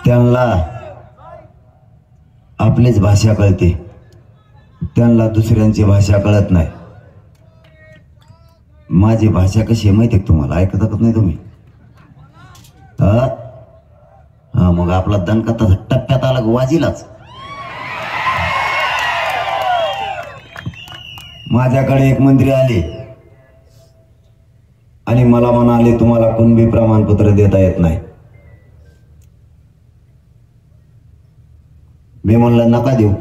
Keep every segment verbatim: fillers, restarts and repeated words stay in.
त्यांना आपलीच भाषा कळते, त्यांना दुसऱ्यांची भाषा कळत नाही. माझी भाषा कशी आहे माहिती आहे तुम्हाला? ऐकत ऐकत नाही तुम्ही? हा हा मग आपला दणका तसा टप्प्यात आला वाजीलाच. माझ्याकडे एक मंत्री आले आणि मला म्हणाले तुम्हाला कुणबी प्रमाणपत्र देता येत नाही. मी म्हणलं नका देऊ,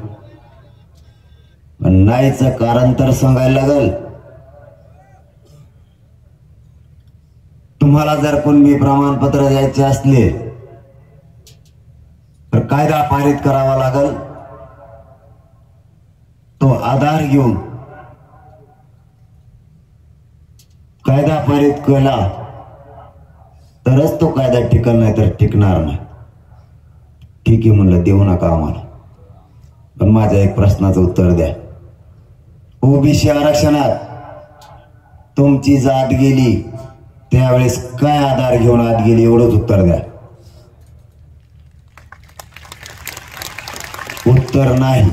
नाहीच कारण तर सांगायला लागल. तुम्हाला जर कुणबी प्रमाणपत्र द्यायचे असले तर कायदा पारित करावा लागल. तो आधार घेऊन कायदा पारित केला तरच तो कायदा टिकल, नाही तर टिकणार नाही. ठीक आहे म्हणलं, देऊ नका आम्हाला, पण माझ्या एक प्रश्नाचं उत्तर द्या. ओबीसी आरक्षणात तुमची जात गेली त्यावेळेस काय आधार घेऊन आत गेली एवढंच उत्तर द्या. उत्तर नाही.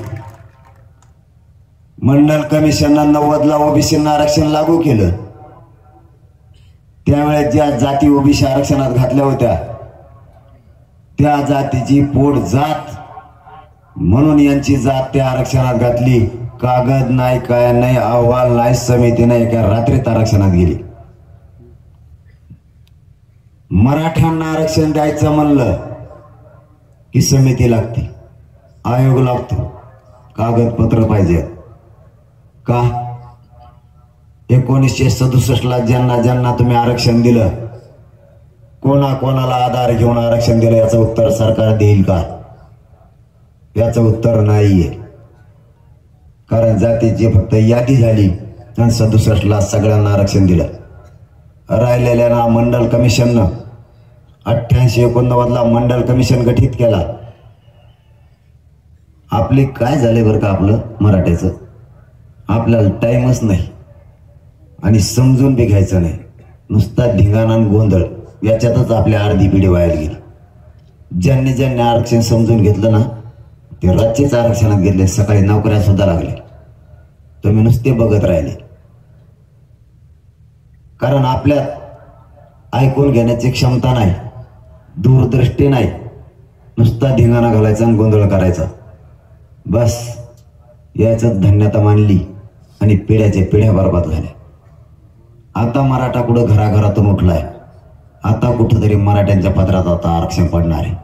मंडल कमिशननं नव्वदला ओबीसींना आरक्षण लागू केलं, त्यावेळेस ज्या जाती ओबीसी आरक्षणात घातल्या होत्या त्या जातीची पोट जात म्हणून यांची जात त्या आरक्षणात घातली. कागद नाही, काय नाही, अहवाल नाही, समिती नाही, एका रात्रीत आरक्षणात गेली. मराठ्यांना आरक्षण द्यायचं म्हणलं की समिती लागते, आयोग लागतो, कागदपत्र पाहिजे. का? एकोणीसशे सदुसष्ट ला ज्यांना ज्यांना तुम्ही आरक्षण दिलं, कोणा कोणाला आधार घेऊन आरक्षण दिलं याचं उत्तर सरकार देईल का? याचं उत्तर नाहीये. कारण जातीची फक्त यादी झाली आणि सदुसष्ट ला सगळ्यांना आरक्षण दिलं. राहिलेल्या मंडल कमिशननं अठ्ठ्याऐंशी एकोणनव्वद ला मंडल कमिशन गठीत केला. आपले काय झाले बरं का? आपलं मराठ्याचं आपल्याला टाइमच नाही आणि समजून बी घ्यायचं नाही. नुसता धिंगाणा आणि गोंधळ याच्यातच आपल्या अर्धी पिढी वाया गेली. ज्यांनी ज्यांनी आरक्षण समजून घेतलं ना ते रात्रीच आरक्षणात घेतले, सकाळी नोकऱ्या सुद्धा लागले. तुम्ही नुसते बघत राहिले. कारण आपल्यात ऐकून घेण्याची क्षमता नाही, दूरदृष्टी नाही, नुसता धिंगाणा घालायचा आणि गोंधळ करायचा. बस याच्यात धन्यता मानली आणि पिढ्याचे पिढ्या बरबाद झाल्या. आता मराठा कुठं घराघरातून उठलाय, आता कुठंतरी मराठ्यांच्या पदरात आता आरक्षण पडणार आहे.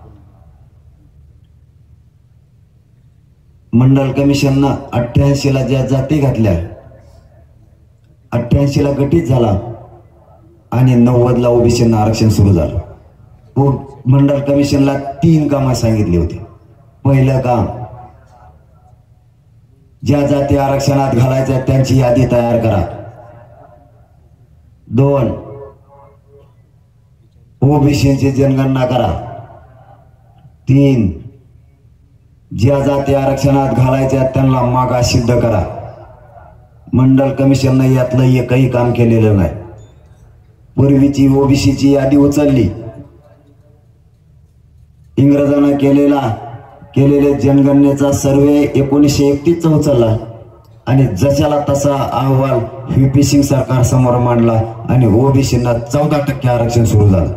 मंडल कमिशननं अठ्ठ्याऐंशी ला ज्या जाती घातल्या, अठ्ठ्याऐंशी ला गठीत झाला आणि नव्वद ला ओबीसींना आरक्षण सुरू झालं. मंडल कमिशनला तीन कामं सांगितली होती. पहिलं काम, ज्या जाती आरक्षणात घालायच्या त्यांची यादी तयार करा. दोन, ओबीसींची जनगणना करा. तीन, ज्या जाती आरक्षणात घालायच्या त्यांना मागास सिद्ध करा. मंडल कमिशननं यातलं एकही काम केलेलं नाही. पूर्वीची ओबीसीची यादी उचलली, इंग्रजांना केलेला केलेले जनगणनेचा सर्वे एकोणीसशे एकतीस चा उचलला आणि जशाला तसा अहवाल व्हीपी सिंग सरकार समोर मांडला आणि ओबीसींना चौदा टक्के आरक्षण सुरू झालं.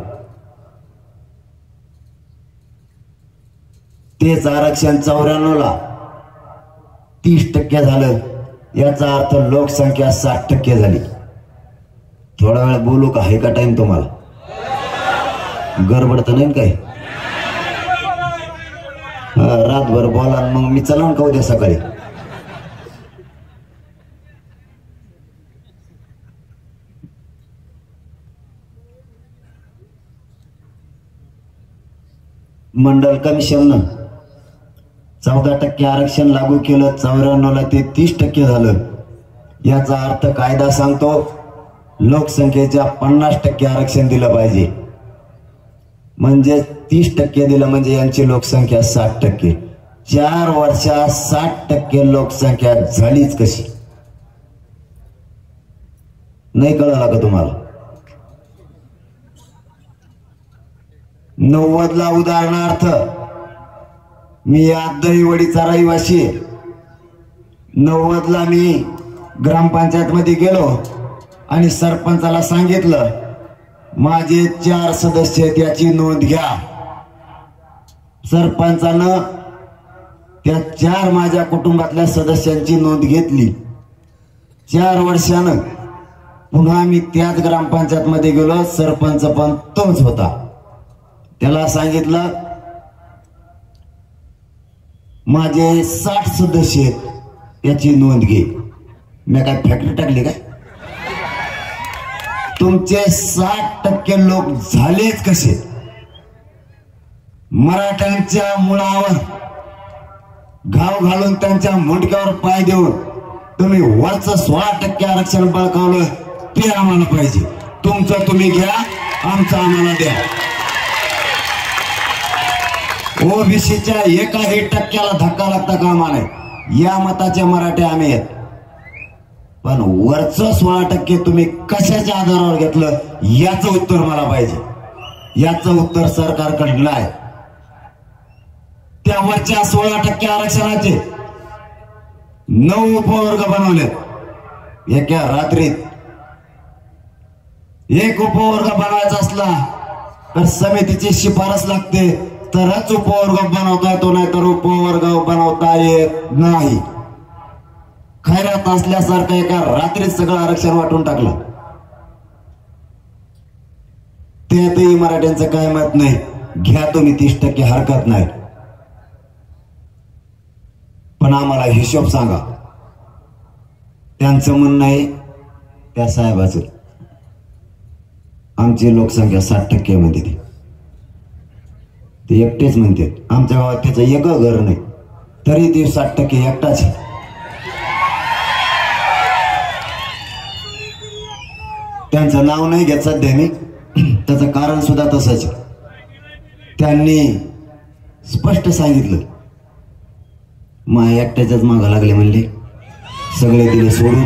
तेच आरक्षण चौऱ्याण्णव ला तीस टक्के झालं. याचा अर्थ लोकसंख्या साठ टक्के झाली. थोडा वेळ बोलू का? आहे का टाइम तुम्हाला? गडबड तर नाही काय? रातभर बोला मग मी चला का उद्या सकाळी? मंडल कमिशननं चौदा टक्के आरक्षण लागू केलं, चौऱ्याण्णव ला ते तीस टक्के झालं. याचा अर्थ कायदा सांगतो लोकसंख्येच्या पन्नास टक्के आरक्षण दिलं पाहिजे. म्हणजे तीस टक्के दिलं म्हणजे यांची लोकसंख्या साठ टक्के. चार वर्षात साठ टक्के लोकसंख्या झालीच कशी? नाही कळलं का तुम्हाला? नव्वद ला उदाहरणार्थ मी आज दहीवडीचा रहिवासी आहे. नव्वदला मी ग्रामपंचायत मध्ये गेलो आणि सरपंचाला सांगितलं माझे चार सदस्य आहेत याची नोंद घ्या. सरपंचानं त्या चार माझ्या कुटुंबातल्या सदस्यांची नोंद घेतली. चार वर्षानं पुन्हा मी त्याच ग्रामपंचायत मध्ये गेलो. सरपंच पण तोच होता. त्याला सांगितलं माझे साठ सदस्य आहेत याची नोंद घे. मी काय फॅक्टरी टाकली काय? तुमचे साठ टक्के लोक झालेच कसे? मराठ्यांच्या मुळावर घाव घालून त्यांच्या मुंडक्यावर पाय देऊन तुम्ही वरचं सोळा टक्के आरक्षण बळकावलं ते आम्हाला पाहिजे. तुमचं तुम्ही घ्या, आमचं आम्हाला द्या. ओबीसीच्या एकाही टक्क्याला धक्का लागता कामा नये. या मताचे मराठे आम्ही आहेत. पण वरचं सोळा टक्के तुम्ही कशाच्या आधारावर घेतलं याचं उत्तर मला पाहिजे. याचं उत्तर सरकारकडे नाही. त्या वरच्या सोळा टक्के आरक्षणाचे नऊ उपवर्ग बनवलेत एका रात्रीत. एक उपवर्ग बनवायचा असला तर समितीची शिफारस लागते, तरच उपवर्ग बनवता येतो, नाही तर उपवर्ग बनवता येत नाही. खैरात असल्यासारखं एका रात्रीत सगळं आरक्षण वाटून टाकलं. त्यातही मराठ्यांचं काय मत नाही. घ्या तुम्ही तीस टक्के, हरकत नाही. पण आम्हाला हिशोब सांगा. त्यांचं म्हणणं आहे त्या साहेबाचं आमची लोकसंख्या साठ टक्के म्हणते. ती ते एकटेच म्हणते आमच्या गावात त्याचं एक घर नाही, तरी ते साठ टक्के एकटाच. त्यांचं नाव नाही घेत सध्या मी. त्याचं कारण सुद्धा तसंच. त्यांनी स्पष्ट सांगितलं मा एकट्याच्याच मागं लागले म्हणले. सगळे दिले सोडून.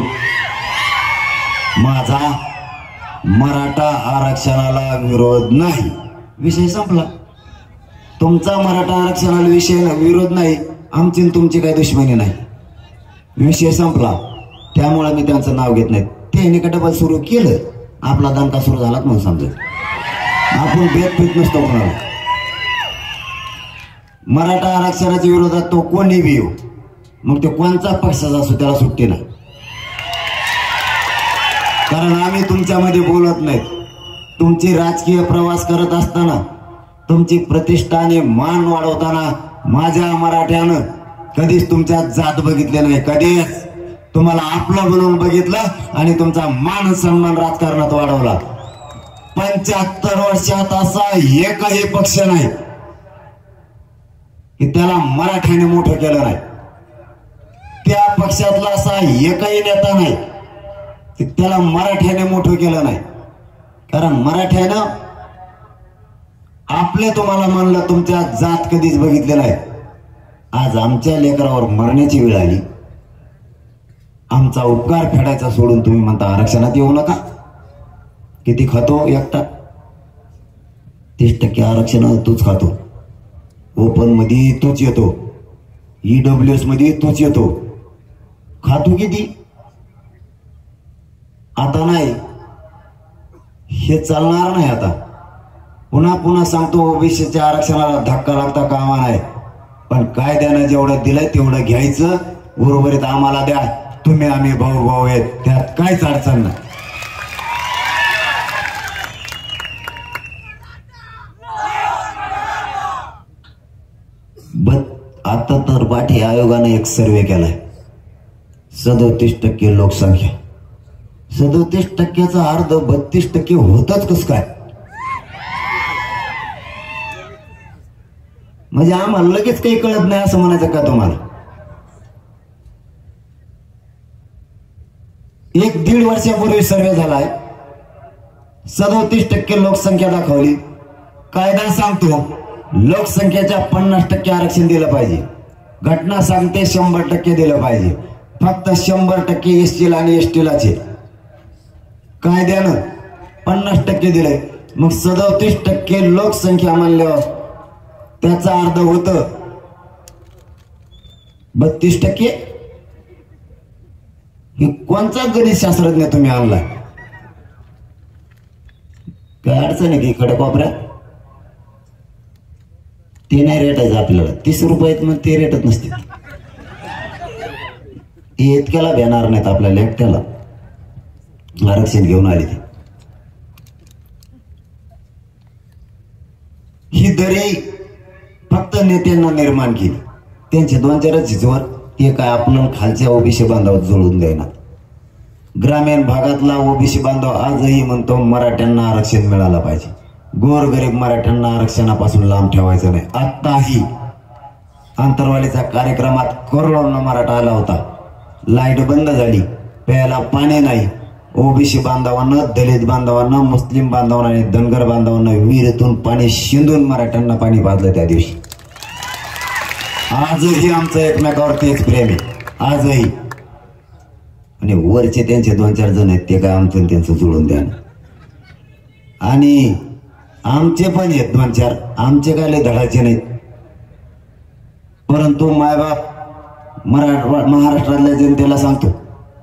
माझा मराठा आरक्षणाला विरोध नाही. विषय संपला. तुमचा मराठा आरक्षणाला विषय विरोध नाही, आमची तुमची काही दुश्मनी नाही. विषय संपला. त्यामुळे मी त्यांचं नाव घेत नाही. त्यांनी का डबल सुरू केलं, आपला दणका सुरू झाला म्हणून समजत. आपण भेद पीत नसतो कोणाला. मराठा आरक्षणाच्या विरोधात तो कोणी बी येऊ, मग ते कोणचा पक्षाचा असो त्याला सुट्टी नाही. कारण आम्ही तुमच्यामध्ये बोलत नाही. तुमची राजकीय प्रवास करत असताना, तुमची प्रतिष्ठा आणि मान वाढवताना माझ्या मराठ्यानं कधीच तुमच्या जात बघितले नाही. कधीच तुम्हाला आपलं बनवून बघितलं आणि तुमचा मान सन्मान राजकारणात वाढवला. पंच्याहत्तर वर्षात असा एकही पक्ष नाही की त्याला मराठ्याने मोठं केलं नाही. त्या पक्षातला असा एकही नेता नाही की त्याला मराठ्याने मोठं केलं नाही. कारण मराठ्यानं आपले तुम्हाला म्हणलं, तुमच्या जात कधीच बघितले नाही. आज आमच्या लेकरावर मरण्याची वेळ आली. आमचा उपकार फेडायचा सोडून तुम्ही म्हणता आरक्षणात येऊ नका. किती खातो एकटा? तीस टक्के आरक्षण तूच खातो. ओपन मध्ये तोच येतो, ईडब्ल्यू एस मध्ये तोच येतो. खातो किती? आता नाही, हे चालणार नाही. आता पुन्हा पुन्हा सांगतो ओबीसीच्या आरक्षणाला धक्का लागता कामा नाही. पण कायद्यानं जेवढं दिलंय तेवढं घ्यायचं. उर्वरित आम्हाला द्या. तुम्ही आम्ही भाऊ भाऊ आहेत, त्यात काहीच अडचण नाही. आता तर पाठी आयोगाने एक सर्वे केलाय. सदोतीस टक्के लोकसंख्या, सदोतीस टक्क्याचा अर्ध बत्तीस टक्के होतच कस काय? म्हणजे आम्हाला लगेच काही कळत नाही असं म्हणायचं का तुम्हाला? एक दीड वर्षापूर्वी सर्वे झालाय. सदोतीस टक्के लोकसंख्या दाखवली. कायदा सांगतो लोकसंख्येच्या पन्नास टक्के आरक्षण दिलं पाहिजे. घटना सांगते शंभर टक्के दिलं पाहिजे. फक्त शंभर टक्के एसटीला आणि एसटीलाचे. कायद्यानं पन्नास टक्के दिले. मग सदोतीस टक्के लोकसंख्या म्हणल्यावर त्याचा अर्थ होतं बत्तीस टक्के हे कोणचा गणित शास्त्रज्ञ तुम्ही आणलाय? काय अडचण आहे की खडक वापऱ्या ते नाही रेटायचं आपल्याला. तीस रुपयात मग ते रेटत नसते. इतक्याला भेणार नाहीत आपल्याला एकट्याला आरक्षण घेऊन आले ते. ही दरी फक्त नेत्यांना निर्माण केली. त्यांचे दोन चार झिजवर ते काय आपण खालच्या ओबीसी बांधवात जुळून देणार. ग्रामीण भागातला ओबीसी बांधव आजही म्हणतो मराठ्यांना आरक्षण मिळालं पाहिजे. गोरगरीब मराठ्यांना आरक्षणापासून लांब ठेवायचं नाही. आत्ताही आंतरवालीच्या कार्यक्रमात करोडोंना मराठा आला होता. लाईट बंद झाली, प्यायला पाणी नाही. ओबीसी बांधवांना, दलित बांधवांना, मुस्लिम बांधवांना आणि धनगर बांधवांना विहिरीतून पाणी शिंदून मराठ्यांना पाणी पाजलं त्या दिवशी. आजही आमचं एकमेकावर तेच प्रेम आहे आजही. आणि वरचे त्यांचे दोन चार जण आहेत ते काय आमचं त्यांचं जुळून द्या. आणि आमचे पण आहेत दोन चार, आमचे काय लय धडाचे नाहीत. परंतु मायबाप मराठा महाराष्ट्रातल्या जनतेला सांगतो,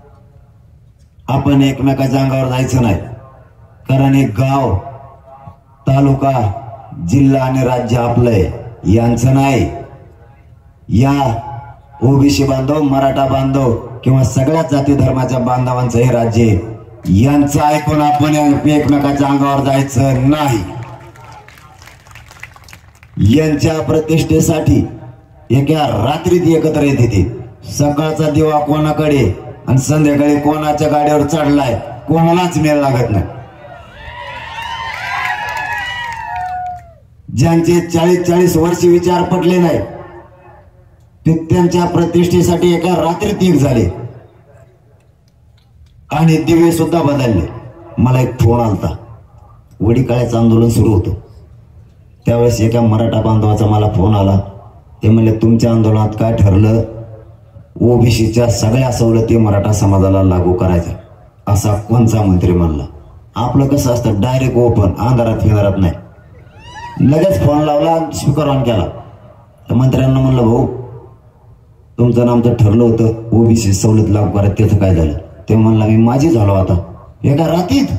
आपण एकमेकाच्या अंगावर जायचं नाही. कारण एक गाव, तालुका, जिल्हा आणि राज्य आपलं आहे, यांचं नाही. या ओबीसी बांधव, मराठा बांधव किंवा सगळ्या जाती धर्माच्या बांधवांचं हे राज्य आहे. यांचं ऐकून आपण एकमेकाच्या अंगावर जायचं नाही. यांच्या प्रतिष्ठेसाठी एका रात्रीत एकत्र येते ते. सकाळचा दिवा कोणाकडे आणि संध्याकाळी कोणाच्या गाडीवर चढलाय कोणालाच मेल लागत नाही. ज्यांचे चाळीस चाळीस वर्ष विचार पटले नाही ते त्यांच्या प्रतिष्ठेसाठी एका रात्रीत एक झाले आणि दिवे सुद्धा बदलले. मला एक फोन आलता, वडीकाळ्याचं आंदोलन सुरू होतं त्यावेळेस एका मराठा बांधवाचा मला फोन आला. ते म्हणले, तुमच्या आंदोलनात काय ठरलं? ओबीसीच्या सगळ्या सवलती मराठा समाजाला लागू करायच्या. असा कोणचा मंत्री म्हणला? आपलं कसं असतं, डायरेक्ट ओपन, अंधारात फिंगारात नाही. लगेच फोन लावला, स्पीकर ऑन केला. तर मंत्र्यांना म्हणलं, भाऊ तुमचं नाम तर ठरलं होतं ओबीसी सवलत लागू करायचं, त्याचं काय झालं? ते म्हणला, मी माझी झालो आता एका रात्रीत.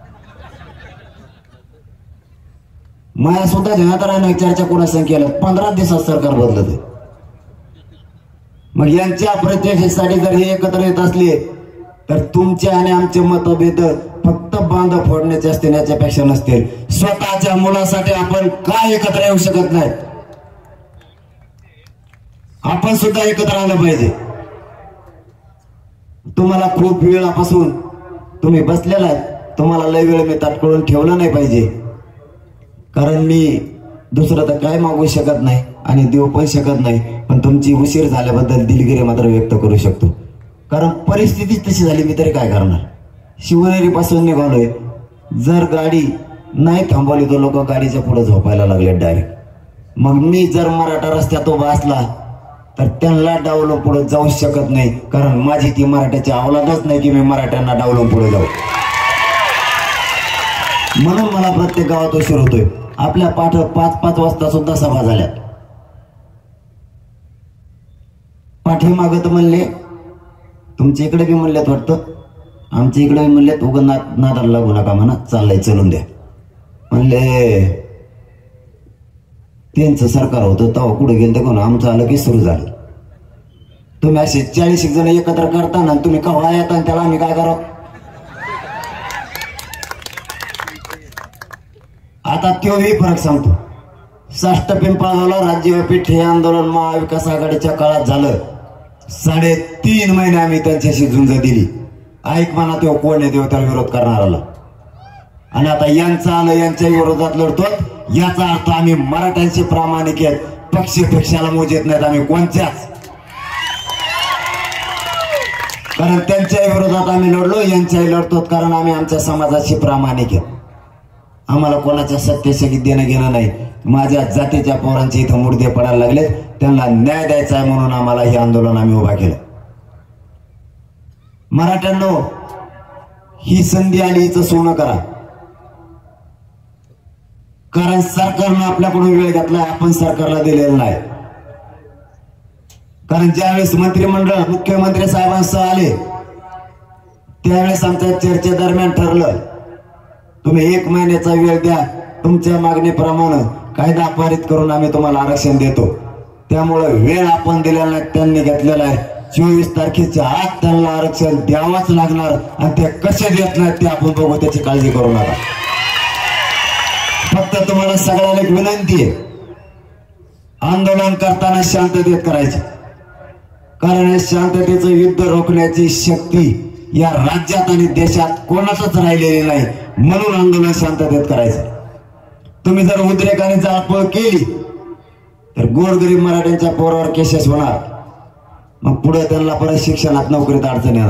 माया सुद्धा ध्यानात राहणार चर्चा कोणा संख्येला पंधरा दिवसात सरकार बदलत. मग यांच्या प्रतिष्ठेसाठी जर हे एकत्र येत असले तर तुमचे आणि आमचे मतभेद फक्त बांध फोडण्याचे असतील, याच्यापेक्षा नसतील. स्वतःच्या मुलासाठी आपण काय एकत्र येऊ शकत नाही? आपण सुद्धा एकत्र आलं पाहिजे. तुम्हाला खूप वेळापासून तुम्ही बसलेला, तुम्हाला लय वेळ मी ताटकळून ठेवलं नाही पाहिजे. कारण मी दुसरं तर काय मागू शकत नाही आणि देऊ पण शकत नाही. पण तुमची उशीर झाल्याबद्दल दिलगिरी मात्र व्यक्त करू शकतो. कारण परिस्थिती तशी झाली, मी तरी काय करणार? शिवनेरी पासून निघालोय, जर गाडी नाही थांबवली तर लोक गाडीच्या पुढे झोपायला लागले डायरेक्ट. मग मी जर मराठा रस्त्यात उभा असला तर त्यांना डावलून पुढे जाऊ शकत नाही. कारण माझी ती मराठ्याची अवलादच नाही की मी मराठ्यांना डावलून पुढे जाऊ. म्हणून मला प्रत्येक गावात उशीर होतोय. आपल्या पाठ पाच पाच वाजता सुद्धा सभा झाल्या. पाठीमागत म्हणले, तुमच्या इकडे बी म्हणलेत वाटतं, आमच्या इकडे बी म्हणलेत, उगा नाद नादाला लागू नका म्हणा, चाललंय चलून द्या. म्हणले त्यांचं सरकार होतं तेव्हा कुठे गेलं ते कोण, आमचं आलं की सुरू झालं. तुम्ही असे चाळीस एक जण एकत्र करताना तुम्ही कवळा येता, त्याला आम्ही काय करावं? आता तोही फरक सांगतो. साष्ट पिंपळगावला राज्यव्यापी ठे आंदोलन महाविकास आघाडीच्या काळात झालं. साडेतीन महिने आम्ही त्यांच्याशी झुंज दिली. ऐक म्हणा तेव्हा कोण आहे तेव्हा त्याला विरोध करणाराला. आणि आता यांचं आलं, यांच्या विरोधात लढतो. याचा अर्थ आम्ही मराठ्यांशी प्रामाणिक आहेत, पक्ष पक्षाला मोजेत नाहीत आम्ही कोणत्याच. कारण त्यांच्या विरोधात आम्ही लढलो, यांच्याही लढतो, कारण आम्ही आमच्या समाजाशी प्रामाणिक आहेत. आम्हाला कोणाच्या सत्तेशी देणं घेणं नाही. माझ्या जातीच्या पोरांचे इथं मुडदे पडायला लागले, त्यांना न्याय द्यायचा आहे म्हणून आम्हाला हे आंदोलन आम्ही उभा केलं. मराठ्यांनो, ही संधी आली, हिचं सोनं करा. कारण सरकारनं आपल्याकडून वेळ घेतलाय, आपण सरकारला दिलेला नाही. कारण ज्यावेळेस मंत्रिमंडळ मुख्यमंत्री साहेबांसह आले त्यावेळेस आमच्या चर्चेदरम्यान ठरलं तुम्ही एक महिन्याचा वेळ द्या, तुमच्या मागणीप्रमाणे कायदा पारित करून आम्ही तुम्हाला आरक्षण देतो. त्यामुळे वेळ आपण दिलेला नाही, त्यांनी घेतलेला आहे. चोवीस तारखेच्या आत त्यांना आरक्षण द्यावंच लागणार आणि ते कसे देत नाहीत ते आपण बघू, त्याची काळजी करू नका. फक्त तुम्हाला सगळ्याला एक विनंती आहे, आंदोलन करताना शांततेत करायचे, कारण हे शांततेचं युद्ध रोखण्याची शक्ती या राज्यात आणि देशात कोणाचंच राहिलेली नाही. म्हणून आंदोलन शांततेत करायचं. तुम्ही जर उद्रेकाने जाळपोळ केली तर गोरगरीब मराठ्यांच्या पोरावर केसेस होणार, मग पुढे त्यांना परत शिक्षणात नोकरीत अडचण येणार.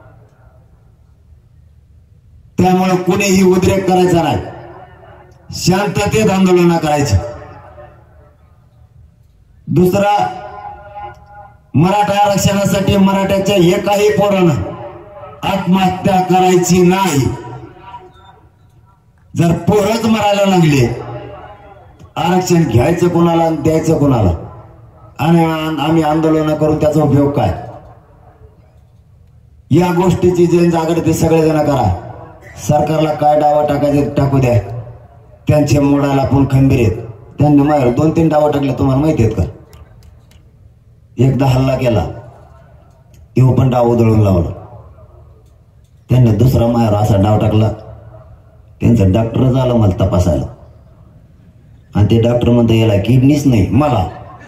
त्यामुळे कुणीही उद्रेक करायचा नाही, शांततेत आंदोलन करायची. दुसरा, मराठा आरक्षणासाठी मराठ्याच्या एकाही पोरानं आत्महत्या करायची नाही. जर पोरच मरायला लागले, आरक्षण घ्यायचं कोणाला आणि द्यायचं कोणाला, आणि आम्ही आंदोलन करून त्याचा उपयोग काय? या गोष्टीची जनजागृती सगळेजण करा. सरकारला काय डावा टाकायचे टाकू द्या, त्यांचे मोडाला पण खंबीर आहेत. त्यांनी माहेर दोन तीन डावा टाकले, तुम्हाला माहिती आहेत का? एकदा हल्ला केला, तेव्हा पण डाव उधळून लावला. त्यांनी दुसरा माहेर असा डाव टाकला, त्यांचं डॉक्टर झालं मला तपासायला, आणि ते डॉक्टर म्हणतो याला किडनीच नाही. मला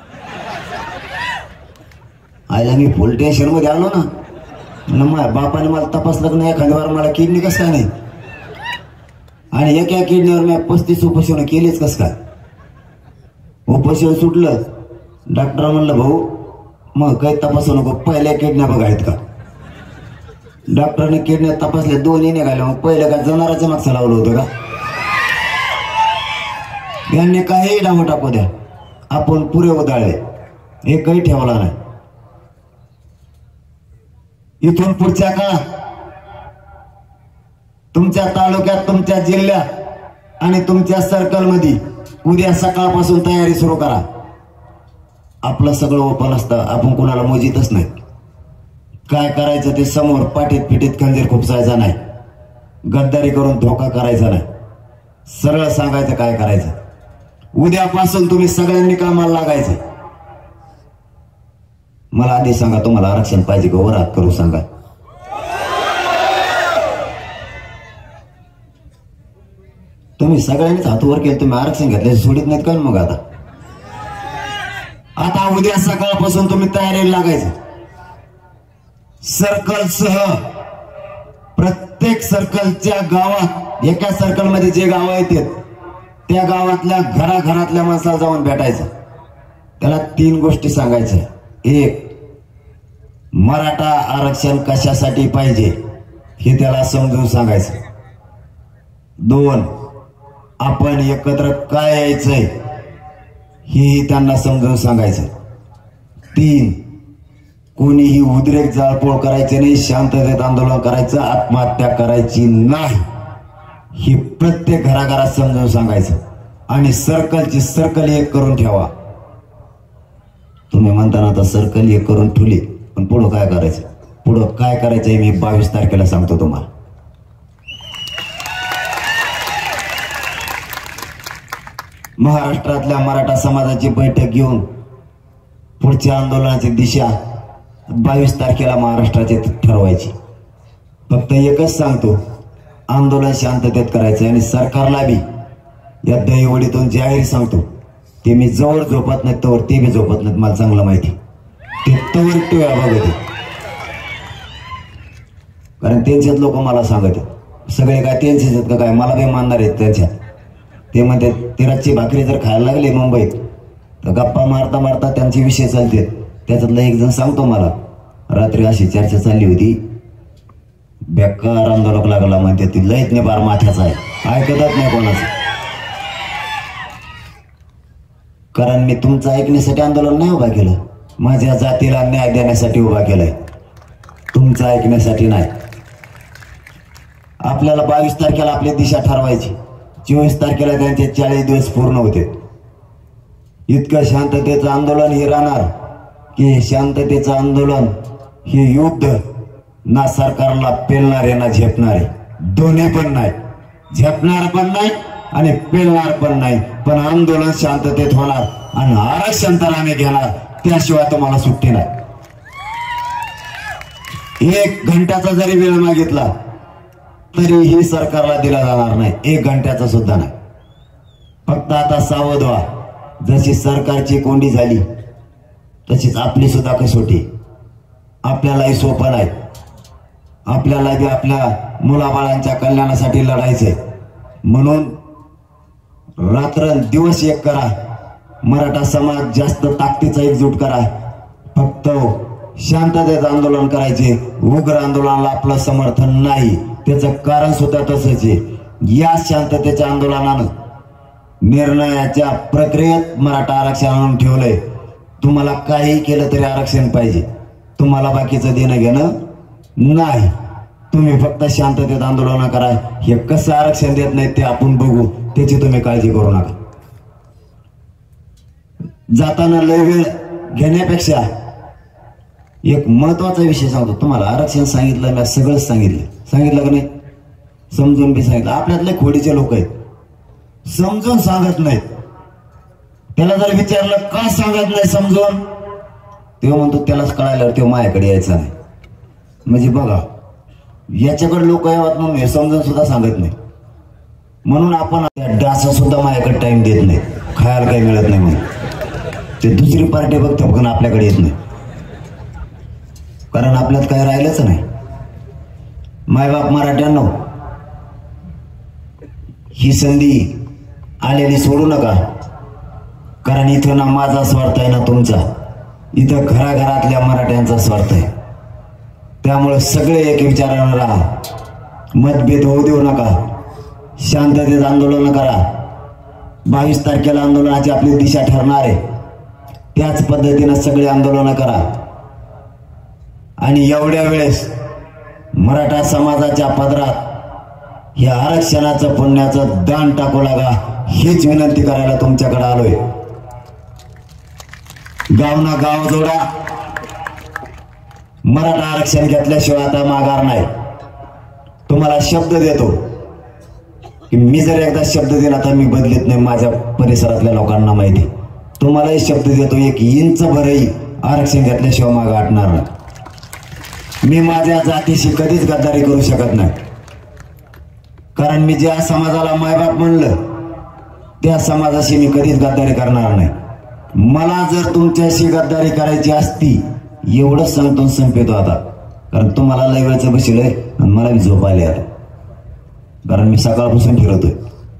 आयला मी फुल टेन्शन मध्ये आलो ना, माझ्या बापाने मला तपासलं नाही एखाद्यावर मला किडनी कसं काय नाही, आणि एका किडनीवर मी पस्तीस उपोषण केलीच कस काय. उपोषण सुटलं, डॉक्टर म्हणलं भाऊ मग काही तपासू नको, पहिल्या किडन्या बघायत का? डॉक्टरने किडन्या तपासल्या, दोन्ही निघाल्या. मग पहिलं का जनावरांचं मागचं लावलं होतं का? यांनी काही डाव टाकू द्या, आपण पुरे उधाळले, एकही ठेवला नाही. इथून पुढच्या काळात तुमच्या तालुक्यात, तुमच्या जिल्ह्यात आणि तुमच्या सर्कल मध्ये उद्या सकाळपासून तयारी सुरू करा. आपलं सगळं ओपन असतं, आपण कोणाला मोजितच नाही. काय करायचं ते समोर पाठीत पिठीत खंजीर खुपसायचा नाही, गद्दारी करून धोका करायचा नाही, सरळ सांगायचं काय करायचं. उद्यापासून तुम्ही सगळ्यांनी कामाला लागायचं. मला आधी सांगा, तुम्हाला आरक्षण पाहिजे का? वर हात करू सांगा. तुम्ही सगळ्यांनीच हात वर केले, तुम्ही आरक्षण घेतले सोडित नाहीत का? मग आता आता उद्या सकाळपासून तुम्ही तयारीला लागायचं. सर्कल सह प्रत्येक सर्कलच्या गावात, एका सर्कल मध्ये जे गाव येतात त्या गावातल्या घराघरातल्या माणसाला जाऊन भेटायचं. त्याला तीन गोष्टी सांगायच्या. एक, मराठा आरक्षण कशासाठी पाहिजे हे त्याला समजून सांगायचं. दोन, आपण एकत्र काय यायचंय हेही त्यांना समजून सांगायचं. तीन, कोणीही उद्रेक जाळपोळ करायचे नाही, शांततेत आंदोलन करायचं, आत्महत्या करायची नाही, हे प्रत्येक घराघरात समजून सांगायचं. आणि सर्कलची सर्कल एक करून ठेवा. तुम्ही म्हणताना आता सर्कल एक करून ठेवली, पण पुढं काय करायचं? पुढं काय करायचंय मी बावीस तारखेला सांगतो तुम्हाला. महाराष्ट्रातल्या मराठा समाजाची बैठक घेऊन पुढच्या आंदोलनाची दिशा बावीस तारखेला महाराष्ट्राचे ठरवायची. फक्त एकच सांगतो, आंदोलन शांततेत करायचं. आणि सरकारला बी या दहीवडीतून जाहीर सांगतो, ते मी जवळ झोपत नाही तवर ते बी झोपत नाहीत, मला चांगलं माहिती. ते तवर टिव्या बघत, कारण त्यांच्यात लोक मला सांगत सगळे काय त्यांचेच आहेत का काय, मला बी मानणार आहेत त्यांच्यात. ते म्हणते तिराची भाकरी जर खायला लागली मुंबईत तर गप्पा मारता मारता त्यांचे विषय चालते. त्याच्यातला एक जण सांगतो मला, रात्री अशी चर्चा चालली होती, बेकार आंदोलक लागला म्हणते, ती लयच नाही बार माथ्याचा आहे, ऐकतच नाही कोणाचं. कारण मी तुमचं ऐकण्यासाठी आंदोलन नाही उभा केलं, माझ्या जातीला न्याय देण्यासाठी उभा केलाय, तुमचं ऐकण्यासाठी नाही. आपल्याला बावीस तारखेला आपली दिशा ठरवायची. चोवीस तारखेला त्यांचे चाळीस दिवस पूर्ण होते. इतकं शांततेचं आंदोलन हे राहणार की हे शांततेचं आंदोलन हे युद्ध ना सरकारला पेलणारे ना झेपणारे, दोन्ही पण नाही, झेपणार पण नाही आणि पेलणार पण नाही, पण आंदोलन शांततेत होणार आणि आरक्षण तर आम्ही घेणार, त्याशिवाय तुम्हाला सुट्टी नाही. एक घंट्याचा जरी वेळ मागितला तरीही सरकारला दिला जाणार नाही, एक घंट्याचा सुद्धा नाही. फक्त आता सावध व्हा, जशी सरकारची कोंडी झाली तशीच आपली सुद्धा कसोटी. आपल्यालाही सोपं नाही, आपल्याला बी आपल्या मुलाबाळांच्या कल्याणासाठी लढायचंय. म्हणून रात्र दिवस एक करा, मराठा समाज जास्त ताकदीचा एकजूट करा. फक्त शांततेत आंदोलन करायचे, उग्र आंदोलनाला आपलं समर्थन नाही. त्याचं कारण सुद्धा तसंच आहे. या शांततेच्या आंदोलनानं निर्णयाच्या प्रक्रियेत मराठा आरक्षण आणून ठेवलंय. तुम्हाला काही केलं तरी आरक्षण पाहिजे, तुम्हाला बाकीचं देणं घेणं नाही. तुम्ही फक्त शांततेत आंदोलन करा. हे कसं आरक्षण देत नाही ते आपण बघू, त्याची तुम्ही काळजी करू नका. जाताना लय वेळ घेण्यापेक्षा एक महत्वाचा विषय सांगतो तुम्हाला. आरक्षण सांगितलं, मी सगळंच सांगितलं सांगितलं का नाही, समजून बी सांगितलं. आपल्यातले खोडीचे लोक आहेत, समजून सांगत नाहीत. त्याला जर विचारलं का सांगत नाही समजून, तेव्हा म्हणतो त्यालाच कळायला तेव्हा माझ्याकडे यायचं नाही. म्हणजे बघा, याच्याकडे लोक यावत म्हणून हे समजून सुद्धा सांगत नाही. म्हणून आपण डासा सुद्धा माझ्याकडे टाइम देत नाही, खायला काही मिळत नाही म्हणून. ते दुसरी पार्टी बघते पण आपल्याकडे येत नाही, कारण आपल्यात काही राहिलंच नाही. मायबाप मराठ्यांनो, ही संधी आलेली सोडू नका, कारण इथं ना माझा स्वार्थ आहे ना तुमचा, इथं घराघरातल्या मराठ्यांचा स्वार्थ आहे. त्यामुळे सगळे एक विचारानं राहा, मतभेद होऊ देऊ नका, शांततेत आंदोलन करा. बावीस तारखेला आंदोलनाची आपली दिशा ठरणार आहे, त्याच पद्धतीनं सगळे आंदोलन करा. आणि एवढ्या वेळेस मराठा समाजाच्या पदरात या आरक्षणाचं पुण्याचं दान टाकू लागा, हीच विनंती करायला तुमच्याकडे आलोय. गावना गाव जोडा, मराठा आरक्षण घेतल्याशिवाय आता माघार नाही. तुम्हाला शब्द देतो की मी जर एकदा शब्द दिला तर मी बदलत नाही, माझ्या परिसरातल्या लोकांना माहिती. तुम्हालाही शब्द देतो, एक इंच भरही आरक्षण घेतल्याशिवाय मागे हटणार नाही. मी माझ्या जातीशी कधीच गद्दारी करू शकत नाही, कारण मी ज्या समाजाला मायबाप म्हणलं त्या समाजाशी मी कधीच गद्दारी करणार नाही. मला जर तुमच्याशी गद्दारी करायची असती, एवढंच सांगतो संपेतो आता, कारण तुम्हाला लय वेळचं बसलंय आणि मला बी झोप आली आता, कारण मी सकाळपासून फिरतोय.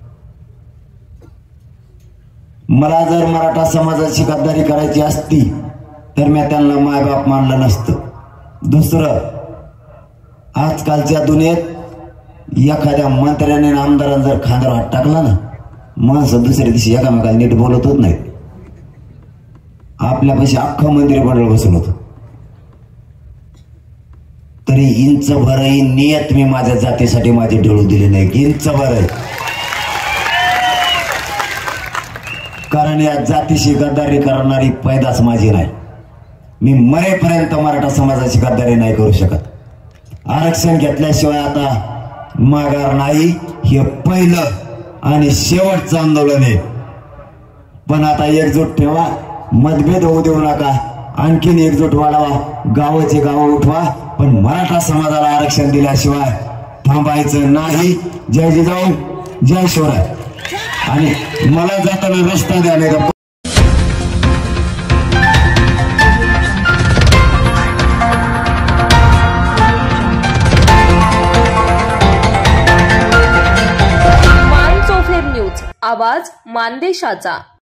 मला जर मराठा समाजाची गद्दारी करायची असती तर मी त्यांना मायबाप मानलं नसतं. दुसरं, आजकालच्या दुनियेत एखाद्या मंत्र्याने आमदारांनी जर खांद्यावर हात टाकला ना, माणसं दुसऱ्या दिवशी एकामेकाला नीट बोलत होत नाहीत. आपल्यापाशी अख्खं मंदिर पडलं बसून होतं, तरी इंच भरही नियत मी माझ्या जातीसाठी माझी ढळू दिली नाही, इंच भर. कारण या जातीशी गद्दारी करणारी पैदास माझी नाही. मी मरेपर्यंत मराठा समाजाची गद्दारी नाही करू शकत. आरक्षण घेतल्याशिवाय आता माघार नाही, हे पहिलं आणि शेवटचं आंदोलन आहे. पण आता एकजूट ठेवा, मतभेद होऊ देऊ नका, आणखीन एकजूट वाढवा, गावाचे गाव उठवा, पण मराठा समाजाला आरक्षण दिल्याशिवाय थांबायचं नाही. जय जिजाऊ, जय शिवराय. आणि मला जाताना रस्ता द्या, नाही तर आवाज मानदेशाचा.